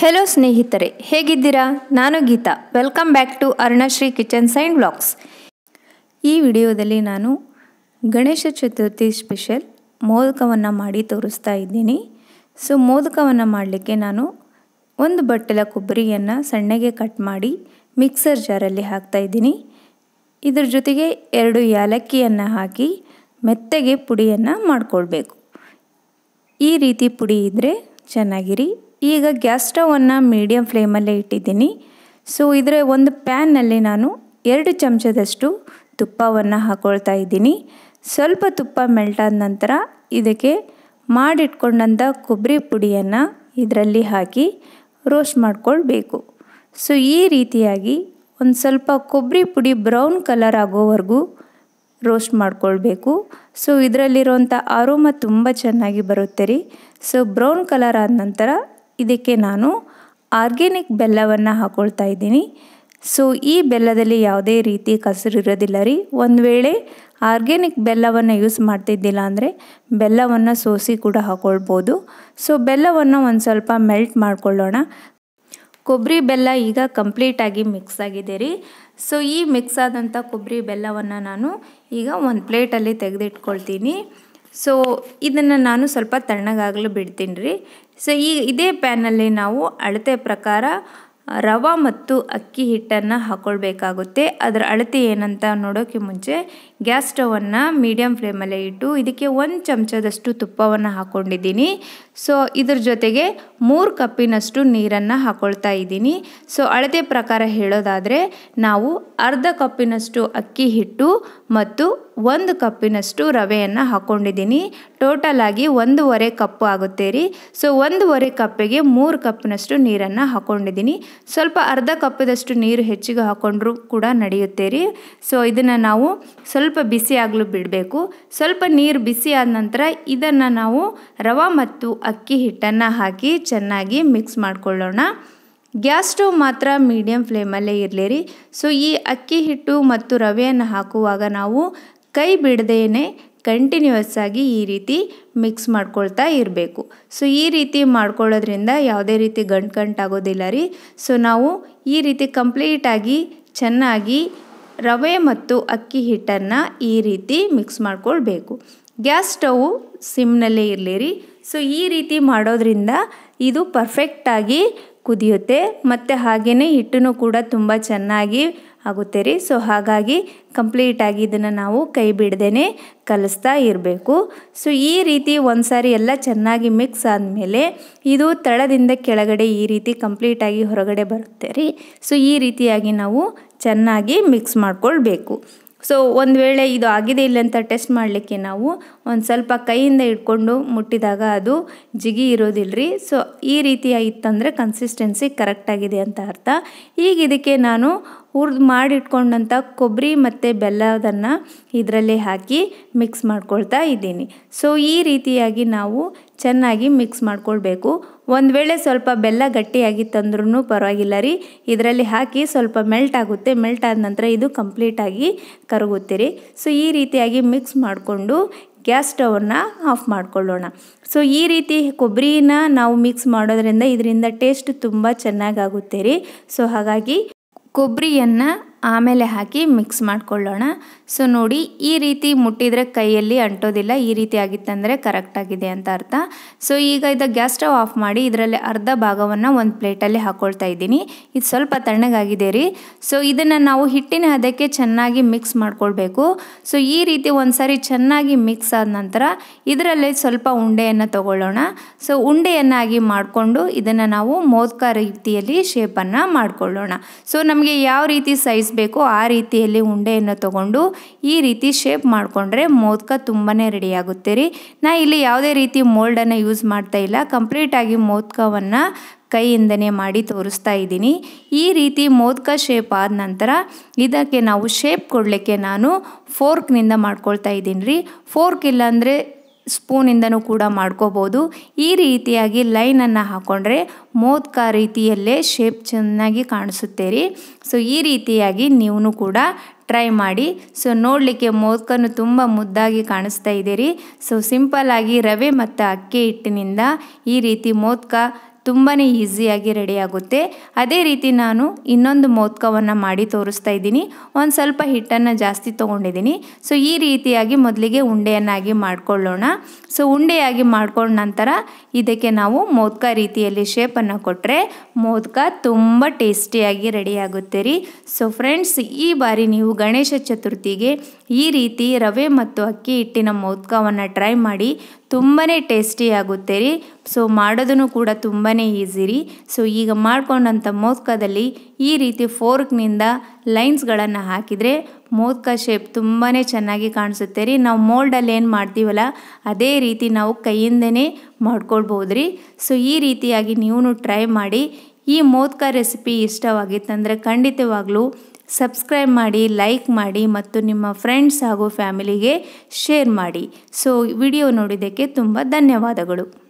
Hello ಸ್ನೇಹಿತರೆ, ಹೇಗಿದ್ದೀರಾ? ನಾನು Geeta. Welcome back to Arunashri kitchens and vlogs. ಈ ವಿಡಿಯೋದಲ್ಲಿ ನಾನು ಗಣೇಶ ಚತುರ್ಥಿ ಸ್ಪೆಷಲ್ ಮೋದಕವನ್ನು ಮಾಡಿ ತೋರಿಸ್ತಾ ಇದ್ದೀನಿ. ಮೋದಕವನ್ನು ಮಾಡಲಿಕ್ಕೆ ನಾನು ಒಂದು ಬಟ್ಟಲ ಕೊಬ್ಬರಿಯನ್ನು ಸಣ್ಣಗೆ ಕಟ್ ಮಾಡಿ ಮಿಕ್ಸರ್ ಜಾರಲ್ಲಿ ಹಾಕ್ತಾಯಿದ್ದೀನಿ. ಇದ್ರ ಜೊತೆಗೆ 2 ಏಲಕ್ಕಿಯನ್ನು ಹಾಕಿ ಮೆತ್ತಗೆ ಪುಡಿಯನ್ನು ಮಾಡಿಕೊಳ್ಬೇಕು. ಈ ರೀತಿ ಪುಡಿ ಇದ್ದರೆ ಚೆನ್ನಾಗಿರಿ. ಈಗ ಗ್ಯಾಸ್ ಸ್ಟವನ್ನು ಮೀಡಿಯಮ್ ಫ್ಲೇಮಲ್ಲೇ ಇಟ್ಟಿದ್ದೀನಿ. ಇದರ ಒಂದು ಪ್ಯಾನ್ನಲ್ಲಿ ನಾನು 2 ಚಮಚದಷ್ಟು ತುಪ್ಪವನ್ನು ಹಾಕ್ಕೊಳ್ತಾ ಇದ್ದೀನಿ. ಸ್ವಲ್ಪ ತುಪ್ಪ ಮೆಲ್ಟ್ ಆದ ನಂತರ ಇದಕ್ಕೆ ಮಾಡಿಟ್ಕೊಂಡಂಥ ಕೊಬ್ಬರಿ ಪುಡಿಯನ್ನು ಇದರಲ್ಲಿ ಹಾಕಿ ರೋಸ್ಟ್ ಮಾಡ್ಕೊಳ್ಬೇಕು. ಈ ರೀತಿಯಾಗಿ ಒಂದು ಸ್ವಲ್ಪ ಕೊಬ್ಬರಿ ಪುಡಿ ಬ್ರೌನ್ ಕಲರ್ ಆಗೋವರೆಗೂ ರೋಸ್ಟ್ ಮಾಡ್ಕೊಳ್ಬೇಕು. ಇದರಲ್ಲಿರುವಂಥ ಅರೋಮಾ ತುಂಬ ಚೆನ್ನಾಗಿ ಬರುತ್ತೆ ರೀ. ಬ್ರೌನ್ ಕಲರ್ ಆದ ನಂತರ ಇದಕ್ಕೆ ನಾನು ಆರ್ಗ್ಯಾನಿಕ್ ಬೆಲ್ಲವನ್ನು ಹಾಕ್ಕೊಳ್ತಾ ಇದ್ದೀನಿ. ಈ ಬೆಲ್ಲದಲ್ಲಿ ಯಾವುದೇ ರೀತಿ ಕಸರು ಇರೋದಿಲ್ಲ ರೀ. ಒಂದು ವೇಳೆ ಆರ್ಗ್ಯಾನಿಕ್ ಬೆಲ್ಲವನ್ನು ಯೂಸ್ ಮಾಡ್ತಿದ್ದಿಲ್ಲ ಅಂದರೆ ಬೆಲ್ಲವನ್ನು ಸೋಸಿ ಕೂಡ ಹಾಕ್ಕೊಳ್ಬೋದು. ಬೆಲ್ಲವನ್ನು ಒಂದು ಸ್ವಲ್ಪ ಮೆಲ್ಟ್ ಮಾಡ್ಕೊಳ್ಳೋಣ. ಕೊಬ್ಬರಿ ಬೆಲ್ಲ ಈಗ ಕಂಪ್ಲೀಟಾಗಿ ಮಿಕ್ಸ್ ಆಗಿದೆ ರೀ. ಈ ಮಿಕ್ಸ್ ಆದಂಥ ಕೊಬ್ಬರಿ ಬೆಲ್ಲವನ್ನು ನಾನು ಈಗ ಒಂದು ಪ್ಲೇಟಲ್ಲಿ ತೆಗೆದಿಟ್ಕೊಳ್ತೀನಿ. ಇದನ್ನು ನಾನು ಸ್ವಲ್ಪ ತಣ್ಣಗಾಗಲು ಬಿಡ್ತೀನಿ ರೀ. ಇದೇ ಪ್ಯಾನಲ್ಲಿ ನಾವು ಅಳತೆ ಪ್ರಕಾರ ರವೆ ಮತ್ತು ಅಕ್ಕಿ ಹಿಟ್ಟನ್ನು ಹಾಕ್ಕೊಳ್ಬೇಕಾಗುತ್ತೆ. ಅದರ ಅಳತೆ ಏನಂತ ನೋಡೋಕ್ಕೆ ಮುಂಚೆ ಗ್ಯಾಸ್ ಸ್ಟವನ್ನು ಮೀಡಿಯಮ್ ಫ್ಲೇಮಲ್ಲೇ ಇಟ್ಟು ಇದಕ್ಕೆ 1 ಚಮಚದಷ್ಟು ತುಪ್ಪವನ್ನು ಹಾಕ್ಕೊಂಡಿದ್ದೀನಿ. ಇದ್ರ ಜೊತೆಗೆ 3 ಕಪ್ಪಿನಷ್ಟು ನೀರನ್ನು ಹಾಕ್ಕೊಳ್ತಾ ಇದ್ದೀನಿ. ಅಳತೆ ಪ್ರಕಾರ ಹೇಳೋದಾದರೆ ನಾವು ಅರ್ಧ ಕಪ್ಪಿನಷ್ಟು ಅಕ್ಕಿ ಹಿಟ್ಟು ಮತ್ತು 1 ಕಪ್ಪಿನಷ್ಟು ರವೆಯನ್ನು ಹಾಕ್ಕೊಂಡಿದ್ದೀನಿ. ಟೋಟಲ್ ಆಗಿ 1.5 ಕಪ್ಪು ಆಗುತ್ತೆ ರೀ. 1.5 ಕಪ್ಪಿಗೆ 3 ಕಪ್ಪಿನಷ್ಟು ನೀರನ್ನು ಹಾಕ್ಕೊಂಡಿದ್ದೀನಿ. ಸ್ವಲ್ಪ ಅರ್ಧ ಕಪ್ಪದಷ್ಟು ನೀರು ಹೆಚ್ಚಿಗೆ ಹಾಕ್ಕೊಂಡ್ರೂ ಕೂಡ ನಡೆಯುತ್ತೆ ರೀ. ಇದನ್ನು ನಾವು ಸ್ವಲ್ಪ ಬಿಸಿ ಆಗಲು ಬಿಡಬೇಕು. ಸ್ವಲ್ಪ ನೀರು ಬಿಸಿ ಆದ ನಂತರ ಇದನ್ನು ನಾವು ರವೆ ಮತ್ತು ಅಕ್ಕಿ ಹಿಟ್ಟನ್ನು ಹಾಕಿ ಚೆನ್ನಾಗಿ ಮಿಕ್ಸ್ ಮಾಡಿಕೊಳ್ಳೋಣ. ಗ್ಯಾಸ್ ಸ್ಟವ್ ಮಾತ್ರ ಮೀಡಿಯಮ್ ಫ್ಲೇಮಲ್ಲೇ ಇರಲಿ ರೀ. ಈ ಅಕ್ಕಿ ಹಿಟ್ಟು ಮತ್ತು ರವೆಯನ್ನು ಹಾಕುವಾಗ ನಾವು ಕೈ ಬಿಡದೇನೆ ಕಂಟಿನ್ಯೂಯಸ್ ಆಗಿ ಈ ರೀತಿ ಮಿಕ್ಸ್ ಮಾಡ್ಕೊಳ್ತಾ ಇರಬೇಕು. ಈ ರೀತಿ ಮಾಡ್ಕೊಳ್ಳೋದ್ರಿಂದ ಯಾವುದೇ ರೀತಿ ಗಂಟಾಗೋದಿಲ್ಲ ರೀ. ನಾವು ಈ ರೀತಿ ಕಂಪ್ಲೀಟಾಗಿ ಚೆನ್ನಾಗಿ ರವೆ ಮತ್ತು ಅಕ್ಕಿ ಹಿಟ್ಟನ್ನು ಈ ರೀತಿ ಮಿಕ್ಸ್ ಮಾಡ್ಕೊಳ್ಬೇಕು. ಗ್ಯಾಸ್ ಸ್ಟವ್ ಸಿಮ್ನಲ್ಲೇ ಇರಲಿ ರೀ. ಈ ರೀತಿ ಮಾಡೋದ್ರಿಂದ ಇದು ಪರ್ಫೆಕ್ಟಾಗಿ ಕುದಿಯುತ್ತೆ ಮತ್ತು ಹಾಗೆಯೇ ಹಿಟ್ಟನ್ನು ಕೂಡ ತುಂಬ ಚೆನ್ನಾಗಿ ಆಗುತ್ತೆ ರೀ. ಹಾಗಾಗಿ ಕಂಪ್ಲೀಟಾಗಿ ಇದನ್ನು ನಾವು ಕೈ ಬಿಡದೇನೆ ಕಲಿಸ್ತಾ ಇರಬೇಕು. ಈ ರೀತಿ ಒಂದು ಸಾರಿ ಎಲ್ಲ ಚೆನ್ನಾಗಿ ಮಿಕ್ಸ್ ಆದಮೇಲೆ ಇದು ತಳದಿಂದ ಕೆಳಗಡೆ ಈ ರೀತಿ ಕಂಪ್ಲೀಟಾಗಿ ಹೊರಗಡೆ ಬರುತ್ತೆ ರೀ. ಈ ರೀತಿಯಾಗಿ ನಾವು ಚೆನ್ನಾಗಿ ಮಿಕ್ಸ್ ಮಾಡ್ಕೊಳ್ಬೇಕು. ಒಂದು ವೇಳೆ ಇದು ಆಗಿದೆ ಇಲ್ಲ ಅಂತ ಟೆಸ್ಟ್ ಮಾಡಲಿಕ್ಕೆ ನಾವು ಒಂದು ಸ್ವಲ್ಪ ಕೈಯಿಂದ ಇಟ್ಕೊಂಡು ಮುಟ್ಟಿದಾಗ ಅದು ಜಿಗಿ ಇರೋದಿಲ್ಲ ರೀ. ಈ ರೀತಿ ಇತ್ತಂದರೆ ಕನ್ಸಿಸ್ಟೆನ್ಸಿ ಕರೆಕ್ಟಾಗಿದೆ ಅಂತ ಅರ್ಥ. ಈಗ ಇದಕ್ಕೆ ನಾನು ಹುರಿದು ಮಾಡಿಟ್ಕೊಂಡಂಥ ಕೊಬ್ಬರಿ ಮತ್ತು ಬೆಲ್ಲದನ್ನು ಇದರಲ್ಲಿ ಹಾಕಿ ಮಿಕ್ಸ್ ಮಾಡ್ಕೊಳ್ತಾ ಇದ್ದೀನಿ. ಈ ರೀತಿಯಾಗಿ ನಾವು ಚೆನ್ನಾಗಿ ಮಿಕ್ಸ್ ಮಾಡ್ಕೊಳ್ಬೇಕು. ಒಂದು ವೇಳೆ ಸ್ವಲ್ಪ ಬೆಲ್ಲ ಗಟ್ಟಿಯಾಗಿತ್ತಂದ್ರೂ ಪರವಾಗಿಲ್ಲ ರೀ. ಇದರಲ್ಲಿ ಹಾಕಿ ಸ್ವಲ್ಪ ಮೆಲ್ಟ್ ಆಗುತ್ತೆ. ಮೆಲ್ಟ್ ಆದ ನಂತರ ಇದು ಕಂಪ್ಲೀಟಾಗಿ ಕರಗುತ್ತೆ ರೀ. ಈ ರೀತಿಯಾಗಿ ಮಿಕ್ಸ್ ಮಾಡಿಕೊಂಡು ಗ್ಯಾಸ್ ಸ್ಟವನ್ನು ಆಫ್ ಮಾಡ್ಕೊಳ್ಳೋಣ. ಈ ರೀತಿ ಕೊಬ್ಬರಿನ ನಾವು ಮಿಕ್ಸ್ ಮಾಡೋದ್ರಿಂದ ಇದರಿಂದ ಟೇಸ್ಟ್ ತುಂಬ ಚೆನ್ನಾಗಾಗುತ್ತೆ ರೀ. ಹಾಗಾಗಿ ಕೊಬ್ಬರಿಯನ್ನು ಆಮೇಲೆ ಹಾಕಿ ಮಿಕ್ಸ್ ಮಾಡ್ಕೊಳ್ಳೋಣ. ನೋಡಿ, ಈ ರೀತಿ ಮುಟ್ಟಿದರೆ ಕೈಯಲ್ಲಿ ಅಂಟೋದಿಲ್ಲ. ಈ ರೀತಿ ಆಗಿತ್ತಂದರೆ ಕರೆಕ್ಟಾಗಿದೆ ಅಂತ ಅರ್ಥ. ಈಗ ಇದು ಗ್ಯಾಸ್ ಸ್ಟವ್ ಆಫ್ ಮಾಡಿ ಇದರಲ್ಲಿ ಅರ್ಧ ಭಾಗವನ್ನು ಒಂದು ಪ್ಲೇಟಲ್ಲಿ ಹಾಕ್ಕೊಳ್ತಾ ಇದ್ದೀನಿ. ಇದು ಸ್ವಲ್ಪ ತಣ್ಣಗಾಗಿದೆ ರೀ. ಇದನ್ನು ನಾವು ಹಿಟ್ಟಿನ ಹದಕ್ಕೆ ಚೆನ್ನಾಗಿ ಮಿಕ್ಸ್ ಮಾಡ್ಕೊಳ್ಬೇಕು. ಈ ರೀತಿ ಒಂದು ಸಾರಿ ಚೆನ್ನಾಗಿ ಮಿಕ್ಸ್ ಆದ ನಂತರ ಇದರಲ್ಲೇ ಸ್ವಲ್ಪ ಉಂಡೆಯನ್ನು ತಗೊಳ್ಳೋಣ. ಉಂಡೆಯನ್ನಾಗಿ ಮಾಡಿಕೊಂಡು ಇದನ್ನು ನಾವು ಮೋದಕ ರೀತಿಯಲ್ಲಿ ಶೇಪನ್ನು ಮಾಡಿಕೊಳ್ಳೋಣ. ನಮಗೆ ಯಾವ ರೀತಿ ಸೈಜ್ ಬೇಕು ಆ ರೀತಿಯಲ್ಲಿ ಉಂಡೆಯನ್ನು ತಗೊಂಡು ಈ ರೀತಿ ಶೇಪ್ ಮಾಡಿಕೊಂಡ್ರೆ ಮೋದಕ ತುಂಬಾ ರೆಡಿಯಾಗುತ್ತೆ ರೀ. ಇಲ್ಲಿ ಯಾವುದೇ ರೀತಿ ಮೋಲ್ಡನ್ನು ಯೂಸ್ ಮಾಡ್ತಾ ಇಲ್ಲ. ಕಂಪ್ಲೀಟಾಗಿ ಮೋದಕವನ್ನು ಕೈಯಿಂದನೇ ಮಾಡಿ ತೋರಿಸ್ತಾ ಇದ್ದೀನಿ. ಈ ರೀತಿ ಮೋದಕ ಶೇಪ್ ಆದ ನಂತರ ಇದಕ್ಕೆ ನಾವು ಶೇಪ್ ಕೊಡಲಿಕ್ಕೆ ನಾನು ಫೋರ್ಕ್ನಿಂದ ಮಾಡ್ಕೊಳ್ತಾ ಇದ್ದೀನಿ ರೀ. ಫೋರ್ಕ್ ಇಲ್ಲಾಂದರೆ ಸ್ಪೂನಿಂದನೂ ಕೂಡ ಮಾಡ್ಕೋಬೋದು. ಈ ರೀತಿಯಾಗಿ ಲೈನನ್ನು ಹಾಕ್ಕೊಂಡ್ರೆ ಮೋದಕ ರೀತಿಯಲ್ಲೇ ಶೇಪ್ ಚೆನ್ನಾಗಿ ಕಾಣಿಸುತ್ತೆ ರೀ. ಈ ರೀತಿಯಾಗಿ ನೀವು ಕೂಡ ಟ್ರೈ ಮಾಡಿ. ನೋಡಲಿಕ್ಕೆ ಮೋದಕನು ತುಂಬ ಮುದ್ದಾಗಿ ಕಾಣಿಸ್ತಾ ಇದೆ ರೀ. ಸಿಂಪಲ್ಲಾಗಿ ರವೆ ಮತ್ತು ಅಕ್ಕಿ ಹಿಟ್ಟಿನಿಂದ ಈ ರೀತಿ ಮೋದಕ ತುಂಬಾ ಈಸಿಯಾಗಿ ರೆಡಿಯಾಗುತ್ತೆ. ಅದೇ ರೀತಿ ನಾನು ಇನ್ನೊಂದು ಮೋದಕವನ್ನು ಮಾಡಿ ತೋರಿಸ್ತಾ ಇದ್ದೀನಿ. ಒಂದು ಸ್ವಲ್ಪ ಹಿಟ್ಟನ್ನು ಜಾಸ್ತಿ ತೊಗೊಂಡಿದ್ದೀನಿ. ಸೊ ಈ ರೀತಿಯಾಗಿ ಮೊದಲಿಗೆ ಉಂಡೆಯನ್ನಾಗಿ ಮಾಡ್ಕೊಳ್ಳೋಣ. ಸೊ ಉಂಡೆಯಾಗಿ ಮಾಡ್ಕೊಂಡ ನಂತರ ಇದಕ್ಕೆ ನಾವು ಮೋದಕ ರೀತಿಯಲ್ಲಿ ಶೇಪನ್ನು ಕೊಟ್ಟರೆ ಮೋದಕ ತುಂಬ ಟೇಸ್ಟಿಯಾಗಿ ರೆಡಿಯಾಗುತ್ತೆ ರೀ. ಸೊ ಫ್ರೆಂಡ್ಸ್, ಈ ಬಾರಿ ನೀವು ಗಣೇಶ ಚತುರ್ಥಿಗೆ ಈ ರೀತಿ ರವೆ ಮತ್ತು ಅಕ್ಕಿ ಹಿಟ್ಟಿನ ಮೋದಕವನ್ನು ಟ್ರೈ ಮಾಡಿ. ತುಂಬಾ ಟೇಸ್ಟಿಯಾಗುತ್ತೆ ರೀ. ಸೊ ಮಾಡೋದನ್ನು ಕೂಡ ತುಂಬಾ ಈಸಿ ರೀ. ಸೊ ಈಗ ಮಾಡ್ಕೊಂಡಂಥ ಮೋದಕದಲ್ಲಿ ಈ ರೀತಿ ಫೋರ್ಕ್ನಿಂದ ಲೈನ್ಸ್ಗಳನ್ನು ಹಾಕಿದರೆ ಮೋದಕ ಶೇಪ್ ತುಂಬಾ ಚೆನ್ನಾಗಿ ಕಾಣಿಸುತ್ತೆ ರೀ. ನಾವು ಮೋಲ್ಡಲ್ಲಿ ಏನು ಮಾಡ್ತೀವಲ್ಲ ಅದೇ ರೀತಿ ನಾವು ಕೈಯಿಂದನೇ ಮಾಡ್ಕೊಳ್ಬೋದು ರೀ. ಸೊ ಈ ರೀತಿಯಾಗಿ ನೀವು ಟ್ರೈ ಮಾಡಿ. ಈ ಮೋದಕ ರೆಸಿಪಿ ಇಷ್ಟವಾಗಿತ್ತಂದರೆ ಖಂಡಿತವಾಗ್ಲೂ ಸಬ್ಸ್ಕ್ರೈಬ್ ಮಾಡಿ, ಲೈಕ್ ಮಾಡಿ ಮತ್ತು ನಿಮ್ಮ ಫ್ರೆಂಡ್ಸ್ ಹಾಗೂ ಫ್ಯಾಮಿಲಿಗೆ ಶೇರ್ ಮಾಡಿ. ಸೊ ವಿಡಿಯೋ ನೋಡಿದ್ದಕ್ಕೆ ತುಂಬ ಧನ್ಯವಾದಗಳು.